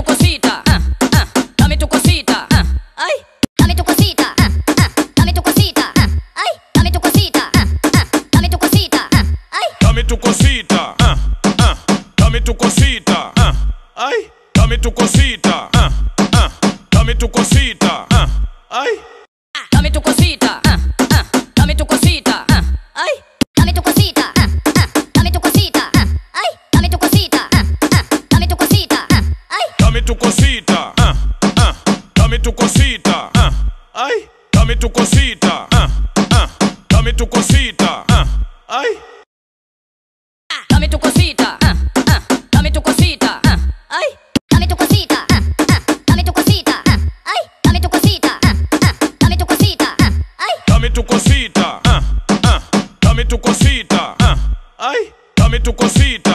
tu cosita, dame tu cosita, ay, dame tu cosita, dame tu cosita, ay, dame tu cosita, dame tu cosita, ay, dame tu cosita, dame tu cosita, ay, dame tu cosita, dame tu cosita, ay, dame tu cosita, dame tu cosita, ay, dame tu cosita, dame tu cosita, ay, dame tu cosita, dame tu cosita, ay, dame tu cosita, dame tu cosita, ay, dame tu cosita, dame tu cosita, ay, dame tu cosita, dame tu cosita, ay, dame tu cosita, dame tu cosita, ay, dame tu cosita, dame tu cosita, ay, dame tu cosita, dame tu cosita, ay, dame tu cosita.